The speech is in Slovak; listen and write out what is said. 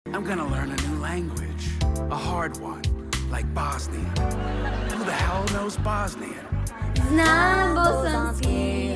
I'm gonna learn a new language, a hard one, like Bosnian. Who the hell knows Bosnian? Znam bosanski.